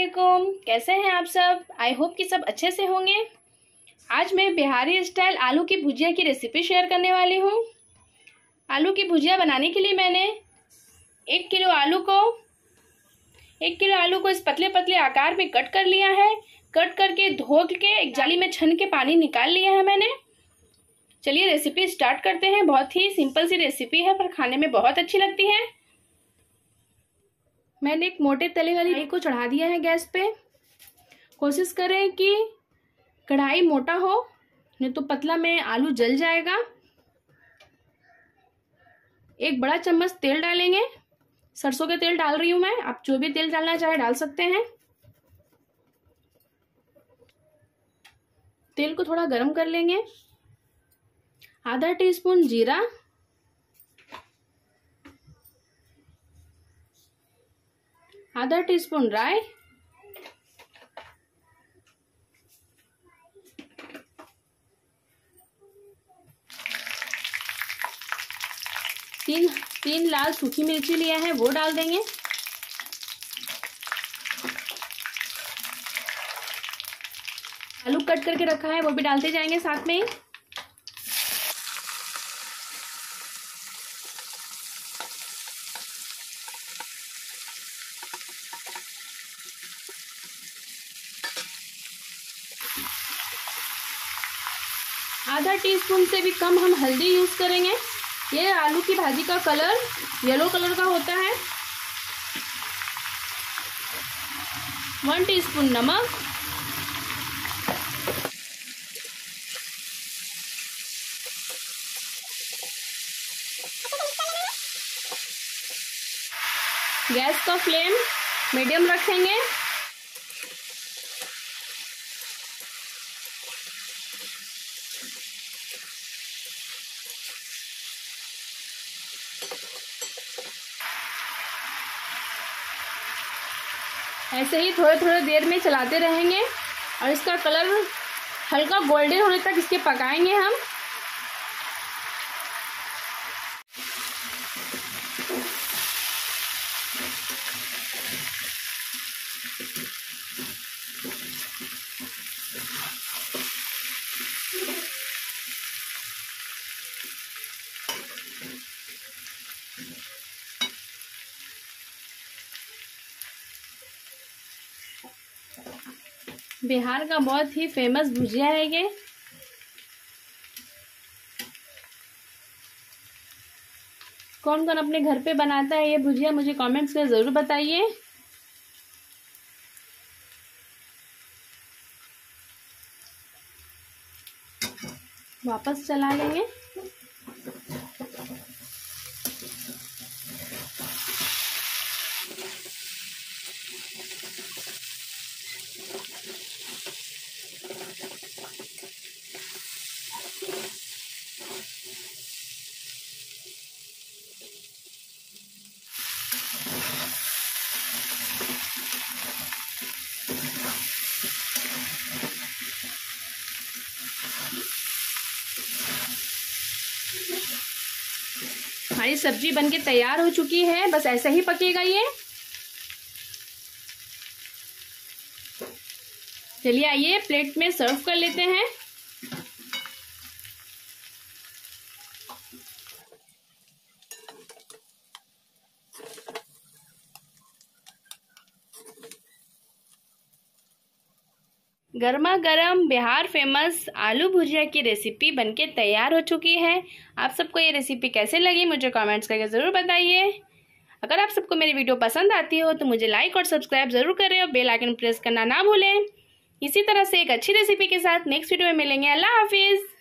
वालेकुम। कैसे हैं आप सब? आई होप कि सब अच्छे से होंगे। आज मैं बिहारी स्टाइल आलू की भुजिया की रेसिपी शेयर करने वाली हूँ। आलू की भुजिया बनाने के लिए मैंने 1 किलो आलू को इस पतले पतले आकार में कट कर लिया है। कट करके धो के एक जाली में छन के पानी निकाल लिया है मैंने। चलिए रेसिपी स्टार्ट करते हैं। बहुत ही सिंपल सी रेसिपी है पर खाने में बहुत अच्छी लगती है। मैंने एक मोटे तले वाली कढ़ाई को चढ़ा दिया है गैस पे। कोशिश करें कि कढ़ाई मोटा हो, नहीं तो पतला में आलू जल जाएगा। 1 बड़ा चम्मच तेल डालेंगे। सरसों के तेल डाल रही हूं मैं, आप जो भी तेल डालना चाहे डाल सकते हैं। तेल को थोड़ा गर्म कर लेंगे। आधा टीस्पून जीरा, आधा टीस्पून राई, तीन लाल सूखी मिर्ची लिया है वो डाल देंगे। आलू कट करके रखा है वो भी डालते जाएंगे साथ में ही। आधा टीस्पून से भी कम हम हल्दी यूज करेंगे। ये आलू की भाजी का कलर येलो कलर का होता है। 1 टीस्पून नमक, गैस का फ्लेम मीडियम रखेंगे। ऐसे ही थोड़े थोड़े देर में चलाते रहेंगे और इसका कलर हल्का गोल्डन होने तक इसके पकाएंगे हम। बिहार का बहुत ही फेमस भुजिया है ये। कौन कौन अपने घर पे बनाता है ये भुजिया, मुझे कमेंट्स में जरूर बताइए। वापस चला लेंगे। हमारी सब्जी बनके तैयार हो चुकी है। बस ऐसा ही पकेगा ये। चलिए आइए प्लेट में सर्व कर लेते हैं। गर्मा गर्म बिहार फेमस आलू भुजिया की रेसिपी बनके तैयार हो चुकी है। आप सबको ये रेसिपी कैसे लगी मुझे कमेंट्स करके ज़रूर बताइए। अगर आप सबको मेरी वीडियो पसंद आती हो तो मुझे लाइक और सब्सक्राइब ज़रूर करें और बेल आइकन प्रेस करना ना भूलें। इसी तरह से एक अच्छी रेसिपी के साथ नेक्स्ट वीडियो में मिलेंगे। अल्लाह हाफिज़।